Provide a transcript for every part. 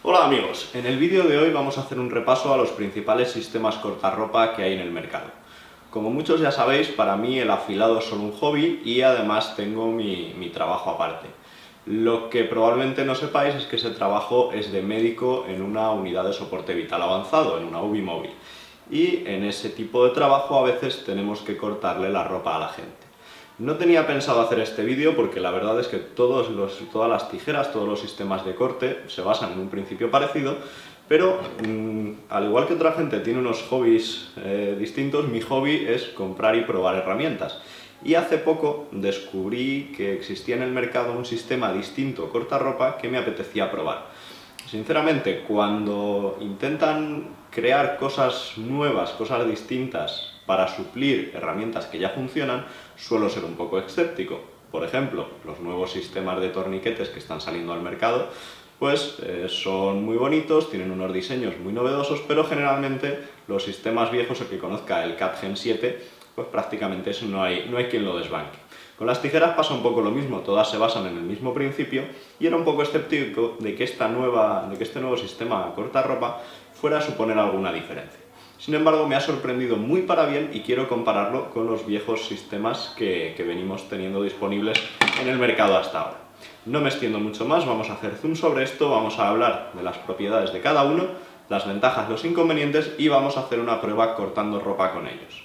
Hola amigos, en el vídeo de hoy vamos a hacer un repaso a los principales sistemas cortarropa que hay en el mercado. Como muchos ya sabéis, para mí el afilado es solo un hobby y además tengo mi trabajo aparte. Lo que probablemente no sepáis es que ese trabajo es de médico en una unidad de soporte vital avanzado, en una UBI móvil. Y en ese tipo de trabajo a veces tenemos que cortarle la ropa a la gente. No tenía pensado hacer este vídeo porque la verdad es que todas las tijeras, todos los sistemas de corte se basan en un principio parecido, pero al igual que otra gente tiene unos hobbies distintos, mi hobby es comprar y probar herramientas. Y hace poco descubrí que existía en el mercado un sistema distinto cortarropa que me apetecía probar. Sinceramente, cuando intentan crear cosas nuevas, cosas distintas para suplir herramientas que ya funcionan, suelo ser un poco escéptico. Por ejemplo, los nuevos sistemas de torniquetes que están saliendo al mercado, pues son muy bonitos, tienen unos diseños muy novedosos, pero generalmente los sistemas viejos, el que conozca el CAT Gen 7, pues prácticamente eso no hay quien lo desbanque. Con las tijeras pasa un poco lo mismo, todas se basan en el mismo principio y era un poco escéptico de que este nuevo sistema cortarropa fuera a suponer alguna diferencia. Sin embargo, me ha sorprendido muy para bien y quiero compararlo con los viejos sistemas que venimos teniendo disponibles en el mercado hasta ahora. No me extiendo mucho más, vamos a hacer zoom sobre esto, vamos a hablar de las propiedades de cada uno, las ventajas, los inconvenientes y vamos a hacer una prueba cortando ropa con ellos.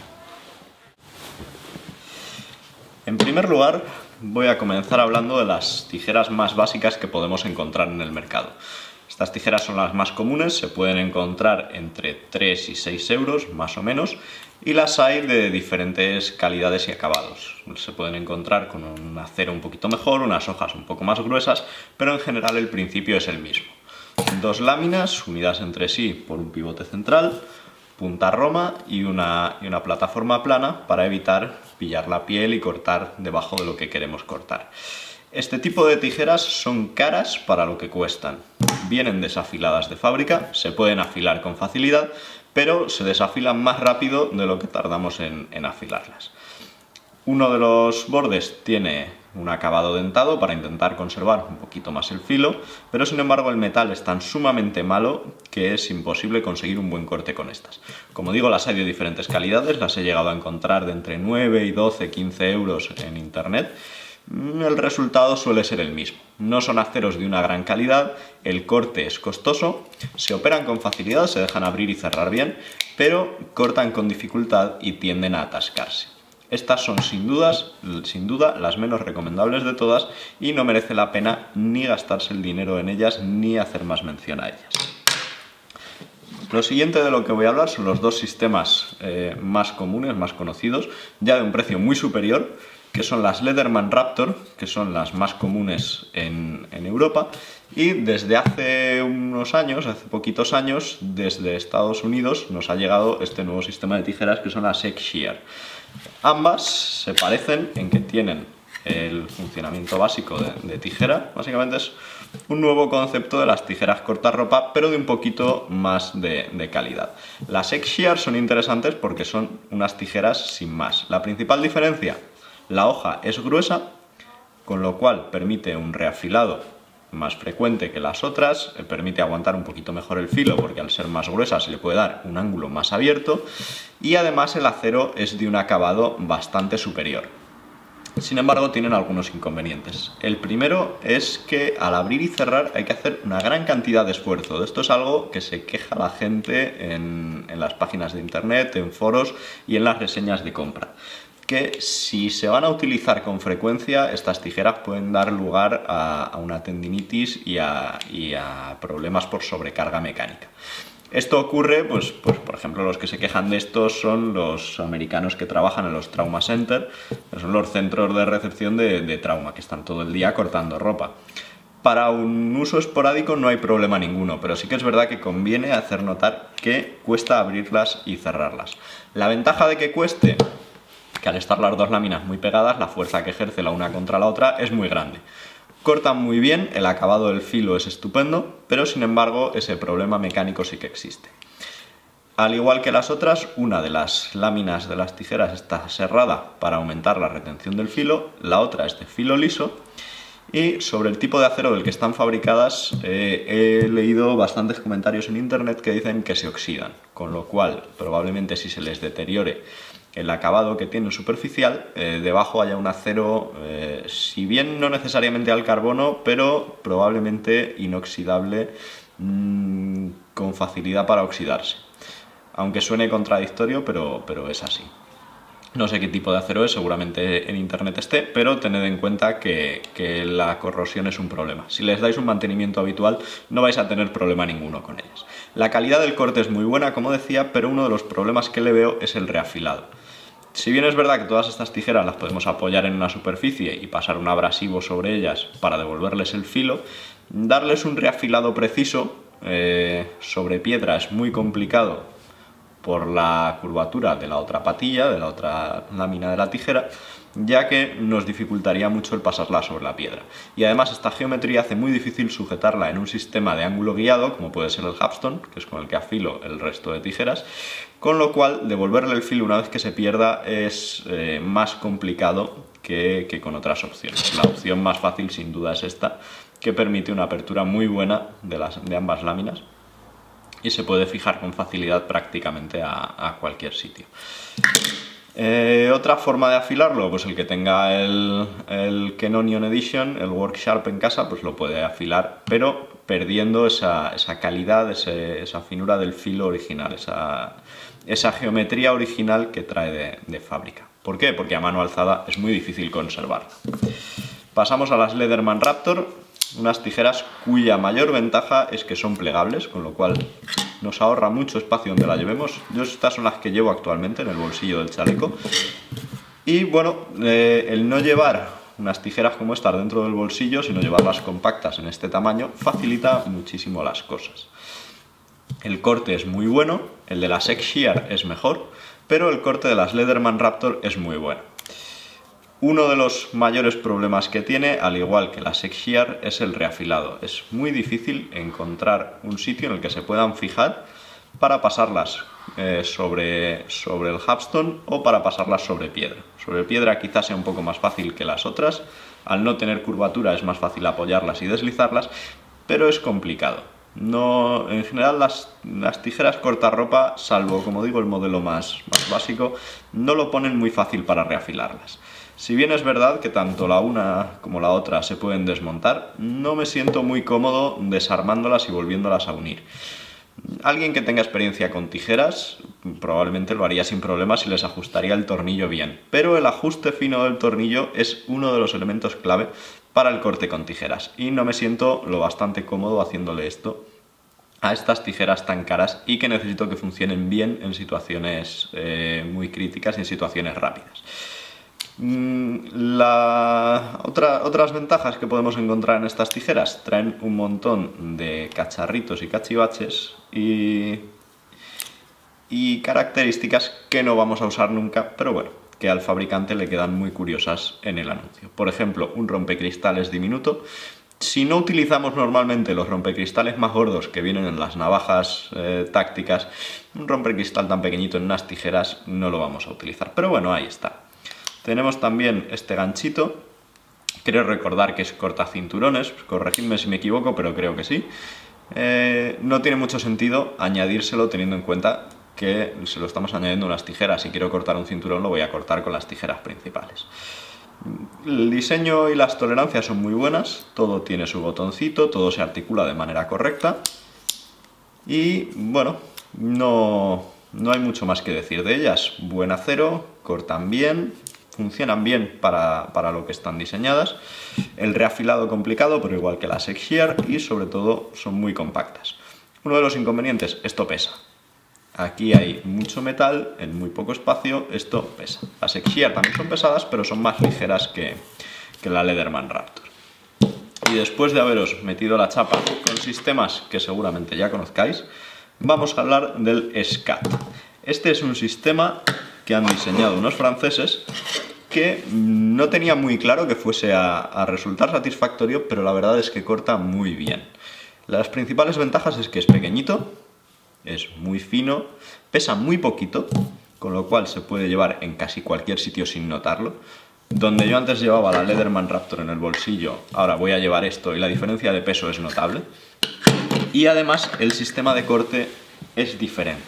En primer lugar, voy a comenzar hablando de las tijeras más básicas que podemos encontrar en el mercado. Estas tijeras son las más comunes, se pueden encontrar entre 3 y 6 euros, más o menos, y las hay de diferentes calidades y acabados. Se pueden encontrar con un acero un poquito mejor, unas hojas un poco más gruesas, pero en general el principio es el mismo. Dos láminas unidas entre sí por un pivote central, punta roma y una plataforma plana para evitar pillar la piel y cortar debajo de lo que queremos cortar. Este tipo de tijeras son caras para lo que cuestan. Vienen desafiladas de fábrica, se pueden afilar con facilidad, pero se desafilan más rápido de lo que tardamos en afilarlas. Uno de los bordes tiene un acabado dentado para intentar conservar un poquito más el filo, pero sin embargo el metal es tan sumamente malo que es imposible conseguir un buen corte con estas. Como digo, las hay de diferentes calidades, las he llegado a encontrar de entre 9 y 12, 15 euros en internet. El resultado suele ser el mismo. No son aceros de una gran calidad, el corte es costoso, se operan con facilidad, se dejan abrir y cerrar bien, pero cortan con dificultad y tienden a atascarse. Estas son sin duda las menos recomendables de todas y no merece la pena ni gastarse el dinero en ellas ni hacer más mención a ellas. Lo siguiente de lo que voy a hablar son los dos sistemas más comunes, más conocidos, ya de un precio muy superior, que son las Leatherman Raptor, que son las más comunes en Europa, y desde hace unos años, hace poquitos años, desde Estados Unidos nos ha llegado este nuevo sistema de tijeras que son las X-Shear. Ambas se parecen en que tienen el funcionamiento básico de tijera, básicamente es un nuevo concepto de las tijeras cortarropa, pero de un poquito más de calidad. Las X-Shear son interesantes porque son unas tijeras sin más. La principal diferencia: la hoja es gruesa, con lo cual permite un reafilado más frecuente que las otras, permite aguantar un poquito mejor el filo porque al ser más gruesa se le puede dar un ángulo más abierto y además el acero es de un acabado bastante superior. Sin embargo, tienen algunos inconvenientes. El primero es que al abrir y cerrar hay que hacer una gran cantidad de esfuerzo. Esto es algo que se queja la gente en las páginas de internet, en foros y en las reseñas de compra. Que si se van a utilizar con frecuencia, estas tijeras pueden dar lugar a una tendinitis y a problemas por sobrecarga mecánica. Esto ocurre, pues por ejemplo, los que se quejan de esto son los americanos que trabajan en los trauma center, que son los centros de recepción de trauma, que están todo el día cortando ropa. Para un uso esporádico no hay problema ninguno, pero sí que es verdad que conviene hacer notar que cuesta abrirlas y cerrarlas. La ventaja de que cueste, que al estar las dos láminas muy pegadas, la fuerza que ejerce la una contra la otra es muy grande. Cortan muy bien, el acabado del filo es estupendo, pero sin embargo ese problema mecánico sí que existe. Al igual que las otras, una de las láminas de las tijeras está serrada para aumentar la retención del filo, la otra es de filo liso Y sobre el tipo de acero del que están fabricadas, he leído bastantes comentarios en internet que dicen que se oxidan, con lo cual probablemente si se les deteriore el acabado que tienen superficial, debajo haya un acero, si bien no necesariamente al carbono, pero probablemente inoxidable, con facilidad para oxidarse. Aunque suene contradictorio, pero es así. No sé qué tipo de acero es, seguramente en internet esté, pero tened en cuenta que la corrosión es un problema. Si les dais un mantenimiento habitual, no vais a tener problema ninguno con ellas. La calidad del corte es muy buena, como decía, pero uno de los problemas que le veo es el reafilado. Si bien es verdad que todas estas tijeras las podemos apoyar en una superficie y pasar un abrasivo sobre ellas para devolverles el filo, darles un reafilado preciso sobre piedra es muy complicado por la curvatura de la otra patilla, de la otra lámina de la tijera, ya que nos dificultaría mucho el pasarla sobre la piedra. Y además esta geometría hace muy difícil sujetarla en un sistema de ángulo guiado, como puede ser el Hapstone, que es con el que afilo el resto de tijeras, con lo cual devolverle el filo una vez que se pierda es más complicado que con otras opciones. La opción más fácil sin duda es esta, que permite una apertura muy buena de ambas láminas y se puede fijar con facilidad prácticamente a cualquier sitio. Otra forma de afilarlo, pues el que tenga el Kenonion Edition, el Work Sharp en casa, pues lo puede afilar, pero perdiendo esa calidad, esa finura del filo original, esa geometría original que trae de fábrica. ¿Por qué? Porque a mano alzada es muy difícil conservarla. Pasamos a las Leatherman Raptor. Unas tijeras cuya mayor ventaja es que son plegables, con lo cual nos ahorra mucho espacio donde la llevemos. Yo estas son las que llevo actualmente en el bolsillo del chaleco. Y bueno, el no llevar unas tijeras como estas dentro del bolsillo, sino llevarlas compactas en este tamaño, facilita muchísimo las cosas. El corte es muy bueno, el de las X-Shear es mejor, pero el corte de las Leatherman Raptor es muy bueno. Uno de los mayores problemas que tiene, al igual que la X-Shear, es el reafilado. Es muy difícil encontrar un sitio en el que se puedan fijar para pasarlas sobre el Hapstone o para pasarlas sobre piedra. Sobre piedra quizás sea un poco más fácil que las otras. Al no tener curvatura es más fácil apoyarlas y deslizarlas, pero es complicado. No, en general las tijeras cortarropa, salvo como digo el modelo más básico, no lo ponen muy fácil para reafilarlas. Si bien es verdad que tanto la una como la otra se pueden desmontar, no me siento muy cómodo desarmándolas y volviéndolas a unir. Alguien que tenga experiencia con tijeras probablemente lo haría sin problemas y les ajustaría el tornillo bien, pero el ajuste fino del tornillo es uno de los elementos clave para el corte con tijeras y no me siento lo bastante cómodo haciéndole esto a estas tijeras tan caras y que necesito que funcionen bien en situaciones muy críticas y en situaciones rápidas. Otras ventajas que podemos encontrar en estas tijeras: traen un montón de cacharritos y cachivaches y características que no vamos a usar nunca, pero bueno, que al fabricante le quedan muy curiosas en el anuncio. Por ejemplo, un rompecristales diminuto. Si no utilizamos normalmente los rompecristales más gordos que vienen en las navajas tácticas, un rompecristal tan pequeñito en unas tijeras no lo vamos a utilizar, pero bueno, ahí está. Tenemos también este ganchito, creo recordar que es cortacinturones, corregidme si me equivoco, pero creo que sí. No tiene mucho sentido añadírselo teniendo en cuenta que se lo estamos añadiendo a unas tijeras. Si quiero cortar un cinturón lo voy a cortar con las tijeras principales. El diseño y las tolerancias son muy buenas, todo tiene su botoncito, todo se articula de manera correcta y bueno, no hay mucho más que decir de ellas. Buen acero, cortan bien, funcionan bien para lo que están diseñadas. El reafilado complicado, pero igual que las X-Shear, y sobre todo son muy compactas. Uno de los inconvenientes, esto pesa. Aquí hay mucho metal en muy poco espacio, esto pesa. Las X-Shear también son pesadas, pero son más ligeras que la Leatherman Raptor. Y después de haberos metido la chapa con sistemas que seguramente ya conozcáis, vamos a hablar del SCAT. Este es un sistema que han diseñado unos franceses que no tenía muy claro que fuese a resultar satisfactorio, pero la verdad es que corta muy bien. Las principales ventajas es que es pequeñito, es muy fino, pesa muy poquito, con lo cual se puede llevar en casi cualquier sitio sin notarlo. Donde yo antes llevaba la Leatherman Raptor en el bolsillo, ahora voy a llevar esto y la diferencia de peso es notable. Y además el sistema de corte es diferente.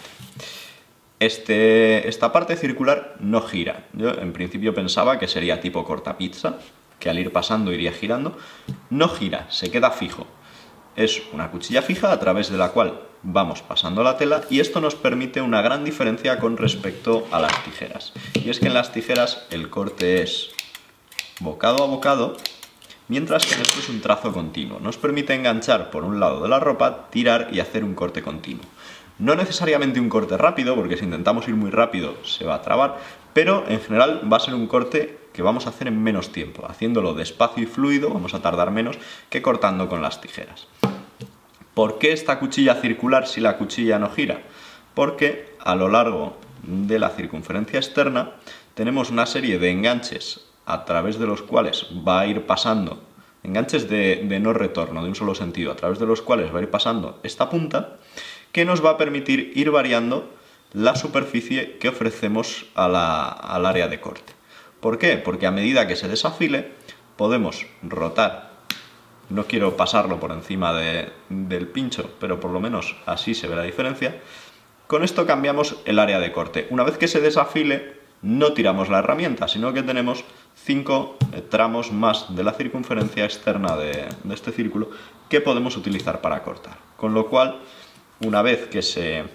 Esta parte circular no gira. Yo en principio pensaba que sería tipo cortapizza, que al ir pasando iría girando. No gira, se queda fijo. Es una cuchilla fija a través de la cual vamos pasando la tela y esto nos permite una gran diferencia con respecto a las tijeras. Y es que en las tijeras el corte es bocado a bocado, mientras que en esto es un trazo continuo. Nos permite enganchar por un lado de la ropa, tirar y hacer un corte continuo. No necesariamente un corte rápido, porque si intentamos ir muy rápido se va a trabar, pero en general va a ser un corte que vamos a hacer en menos tiempo. Haciéndolo despacio y fluido vamos a tardar menos que cortando con las tijeras. ¿Por qué esta cuchilla circular si la cuchilla no gira? Porque a lo largo de la circunferencia externa tenemos una serie de enganches a través de los cuales va a ir pasando, enganches de no retorno, de un solo sentido, a través de los cuales va a ir pasando esta punta, que nos va a permitir ir variando la superficie que ofrecemos al área de corte. ¿Por qué? Porque a medida que se desafile podemos rotar. No quiero pasarlo por encima del pincho, pero por lo menos así se ve la diferencia. Con esto cambiamos el área de corte. Una vez que se desafile, no tiramos la herramienta, sino que tenemos 5 tramos más de la circunferencia externa de este círculo que podemos utilizar para cortar. Con lo cual, una vez que se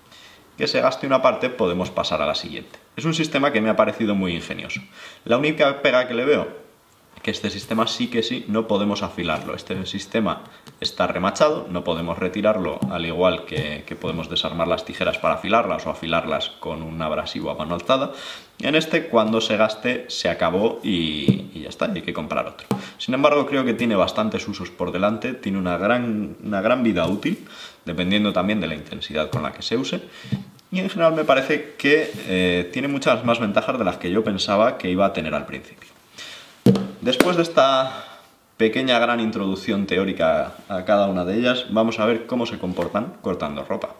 gaste una parte, podemos pasar a la siguiente. Es un sistema que me ha parecido muy ingenioso. La única pega que le veo, que este sistema sí que sí, no podemos afilarlo. Este sistema está remachado, no podemos retirarlo, al igual que podemos desarmar las tijeras para afilarlas o afilarlas con un abrasivo a mano alzada. En este, cuando se gaste, se acabó y ya está, y hay que comprar otro. Sin embargo, creo que tiene bastantes usos por delante, tiene una gran vida útil, dependiendo también de la intensidad con la que se use. Y en general me parece que tiene muchas más ventajas de las que yo pensaba que iba a tener al principio. Después de esta pequeña gran introducción teórica a cada una de ellas, vamos a ver cómo se comportan cortando ropa.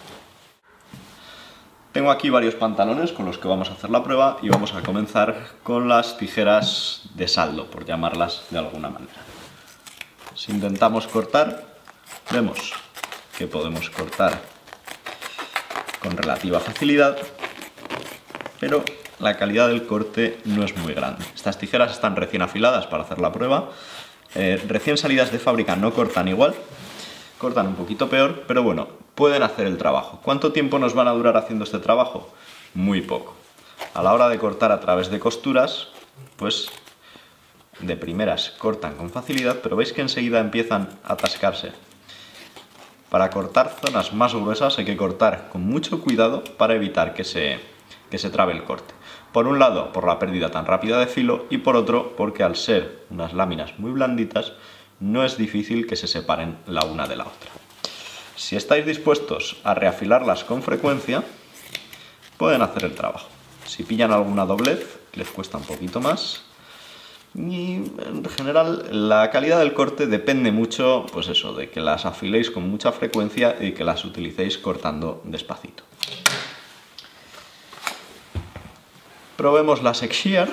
Tengo aquí varios pantalones con los que vamos a hacer la prueba y vamos a comenzar con las tijeras de saldo, por llamarlas de alguna manera. Si intentamos cortar, vemos que podemos cortar con relativa facilidad, pero la calidad del corte no es muy grande. Estas tijeras están recién afiladas para hacer la prueba. Recién salidas de fábrica no cortan igual, cortan un poquito peor, pero bueno, pueden hacer el trabajo. ¿Cuánto tiempo nos van a durar haciendo este trabajo? Muy poco. A la hora de cortar a través de costuras, pues de primeras cortan con facilidad, pero veis que enseguida empiezan a atascarse. Para cortar zonas más gruesas hay que cortar con mucho cuidado para evitar que se trabe el corte. Por un lado, por la pérdida tan rápida de filo, y por otro, porque al ser unas láminas muy blanditas, no es difícil que se separen la una de la otra. Si estáis dispuestos a reafilarlas con frecuencia, pueden hacer el trabajo. Si pillan alguna doblez, les cuesta un poquito más. Y en general la calidad del corte depende mucho, pues eso, de que las afiléis con mucha frecuencia y que las utilicéis cortando despacito. Probemos la Sex Shear.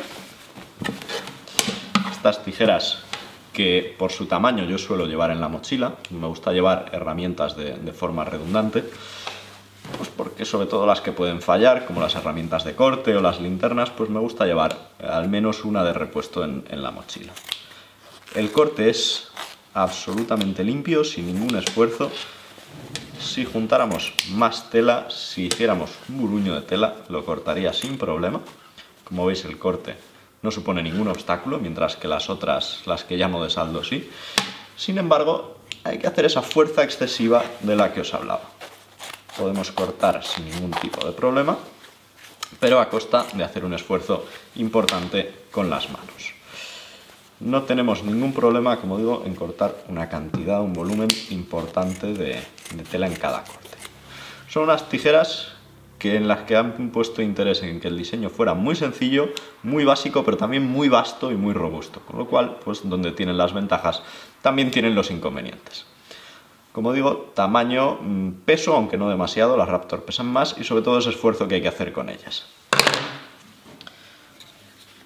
Estas tijeras que por su tamaño yo suelo llevar en la mochila. Me gusta llevar herramientas de forma redundante, pues porque sobre todo las que pueden fallar, como las herramientas de corte o las linternas, pues me gusta llevar al menos una de repuesto en la mochila. El corte es absolutamente limpio, sin ningún esfuerzo. Si juntáramos más tela, si hiciéramos un buruño de tela, lo cortaría sin problema. Como veis, el corte no supone ningún obstáculo, mientras que las otras, las que llamo de saldo, sí. Sin embargo, hay que hacer esa fuerza excesiva de la que os hablaba. Podemos cortar sin ningún tipo de problema, pero a costa de hacer un esfuerzo importante con las manos. No tenemos ningún problema, como digo, en cortar una cantidad, un volumen importante de tela en cada corte. Son unas tijeras en las que han puesto interés en que el diseño fuera muy sencillo, muy básico, pero también muy vasto y muy robusto. Con lo cual, pues donde tienen las ventajas, también tienen los inconvenientes. Como digo, tamaño, peso, aunque no demasiado, las Raptor pesan más y sobre todo ese esfuerzo que hay que hacer con ellas.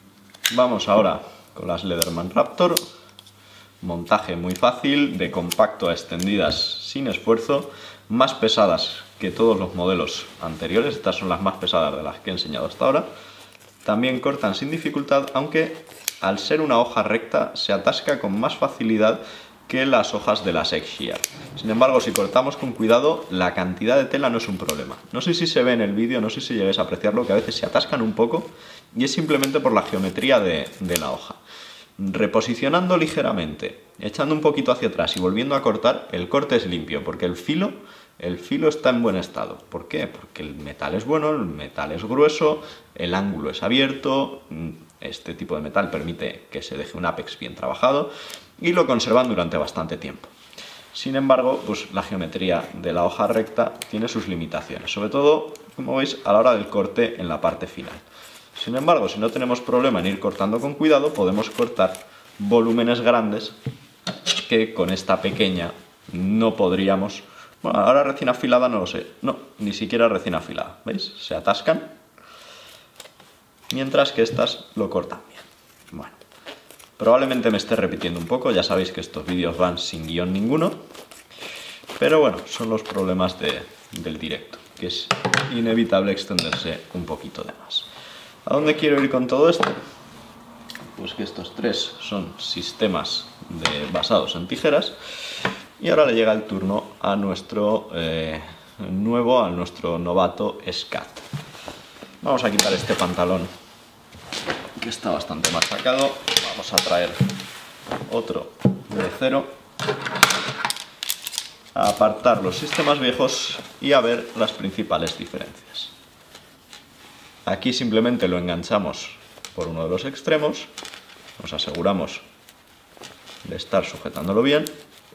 Vamos ahora con las Leatherman Raptor. Montaje muy fácil, de compacto a extendidas sin esfuerzo, más pesadas que todos los modelos anteriores. Estas son las más pesadas de las que he enseñado hasta ahora. También cortan sin dificultad, aunque al ser una hoja recta se atasca con más facilidad que las hojas de la X-Shear. Sin embargo, si cortamos con cuidado, la cantidad de tela no es un problema. No sé si se ve en el vídeo, no sé si lleguéis a apreciarlo, que a veces se atascan un poco y es simplemente por la geometría de la hoja. Reposicionando ligeramente, echando un poquito hacia atrás y volviendo a cortar, el corte es limpio, porque el filo está en buen estado. ¿Por qué? Porque el metal es bueno, el metal es grueso, el ángulo es abierto, este tipo de metal permite que se deje un ápex bien trabajado y lo conservan durante bastante tiempo. Sin embargo, pues la geometría de la hoja recta tiene sus limitaciones, sobre todo, como veis, a la hora del corte en la parte final. Sin embargo, si no tenemos problema en ir cortando con cuidado, podemos cortar volúmenes grandes que con esta pequeña no podríamos. Bueno, ahora recién afilada no lo sé. No, ni siquiera recién afilada. ¿Veis? Se atascan. Mientras que estas lo cortan bien. Bueno, probablemente me esté repitiendo un poco. Ya sabéis que estos vídeos van sin guión ninguno. Pero bueno, son los problemas del directo, que es inevitable extenderse un poquito de más. ¿A dónde quiero ir con todo esto? Pues que estos tres son sistemas basados en tijeras. Y ahora le llega el turno a nuestro novato Scat. Vamos a quitar este pantalón que está bastante machacado. Vamos a traer otro de cero. A apartar los sistemas viejos y a ver las principales diferencias. Aquí simplemente lo enganchamos por uno de los extremos, nos aseguramos de estar sujetándolo bien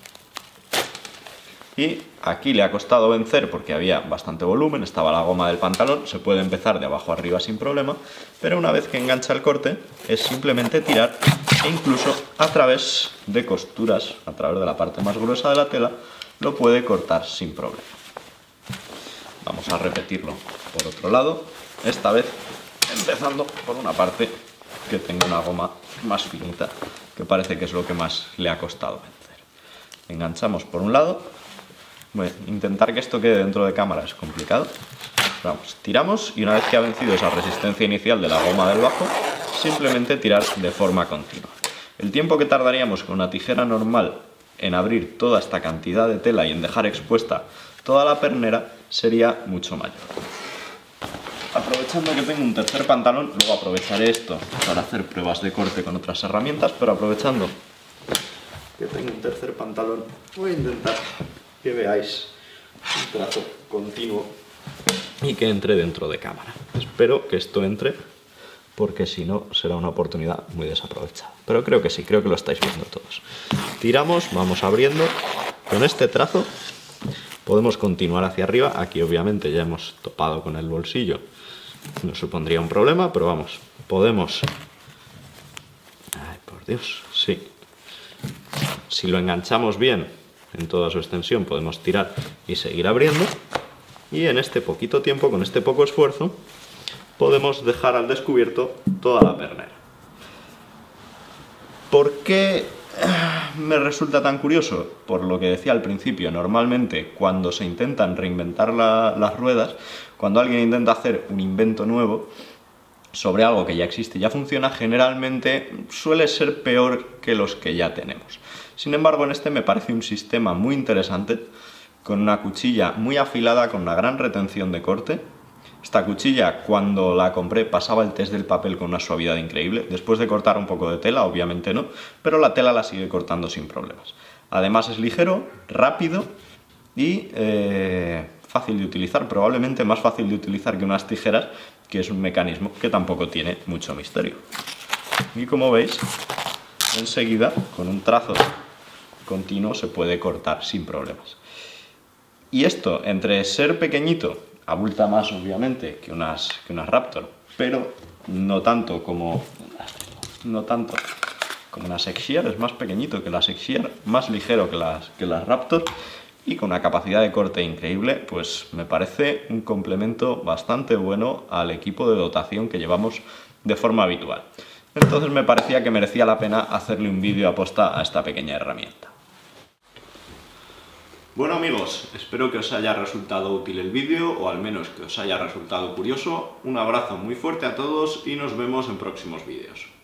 y aquí le ha costado vencer porque había bastante volumen, estaba la goma del pantalón, se puede empezar de abajo arriba sin problema, pero una vez que engancha el corte es simplemente tirar e incluso a través de costuras, a través de la parte más gruesa de la tela, lo puede cortar sin problema. Vamos a repetirlo por otro lado. Esta vez empezando por una parte que tenga una goma más finita, que parece que es lo que más le ha costado vencer. Enganchamos por un lado. Bueno, intentar que esto quede dentro de cámara es complicado. Vamos, tiramos y una vez que ha vencido esa resistencia inicial de la goma del bajo, simplemente tirar de forma continua. El tiempo que tardaríamos con una tijera normal en abrir toda esta cantidad de tela y en dejar expuesta toda la pernera sería mucho mayor. Aprovechando que tengo un tercer pantalón, luego aprovecharé esto para hacer pruebas de corte con otras herramientas, pero aprovechando que tengo un tercer pantalón, voy a intentar que veáis un trazo continuo y que entre dentro de cámara. Espero que esto entre, porque si no será una oportunidad muy desaprovechada. Pero creo que sí, creo que lo estáis viendo todos. Tiramos, vamos abriendo. Con este trazo podemos continuar hacia arriba. Aquí obviamente ya hemos topado con el bolsillo. No supondría un problema, pero vamos, podemos... Ay, por Dios, sí. Si lo enganchamos bien en toda su extensión, podemos tirar y seguir abriendo. Y en este poquito tiempo, con este poco esfuerzo, podemos dejar al descubierto toda la pernera. ¿Por qué me resulta tan curioso? Por lo que decía al principio, normalmente cuando se intentan reinventar las ruedas, cuando alguien intenta hacer un invento nuevo sobre algo que ya existe y ya funciona, generalmente suele ser peor que los que ya tenemos. Sin embargo, en este me parece un sistema muy interesante, con una cuchilla muy afilada, con una gran retención de corte. Esta cuchilla, cuando la compré, pasaba el test del papel con una suavidad increíble. Después de cortar un poco de tela, obviamente no, pero la tela la sigue cortando sin problemas. Además es ligero, rápido y fácil de utilizar, probablemente más fácil de utilizar que unas tijeras, que es un mecanismo que tampoco tiene mucho misterio. Y como veis, enseguida, con un trazo continuo, se puede cortar sin problemas. Y esto, entre ser pequeñito, abulta más obviamente que unas Raptor, pero no tanto como unas X-Shear, es más pequeñito que las X-Shear, más ligero que las Raptor y con una capacidad de corte increíble. Pues me parece un complemento bastante bueno al equipo de dotación que llevamos de forma habitual. Entonces me parecía que merecía la pena hacerle un vídeo aposta a esta pequeña herramienta. Bueno amigos, espero que os haya resultado útil el vídeo, o al menos que os haya resultado curioso. Un abrazo muy fuerte a todos y nos vemos en próximos vídeos.